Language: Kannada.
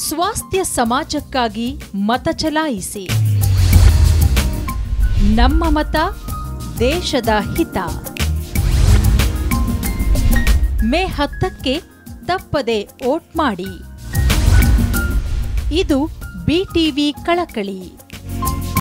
ಸ್ವಾಸ್ಥ್ಯ ಸಮಾಜಕ್ಕಾಗಿ ಮತ ಚಲಾಯಿಸಿ. ನಮ್ಮ ಮತ ದೇಶದ ಹಿತ. ಮೇ 10ಕ್ಕೆ ತಪ್ಪದೆ ವೋಟ್ ಮಾಡಿ. ಇದು BTV ಕಳಕಳಿ.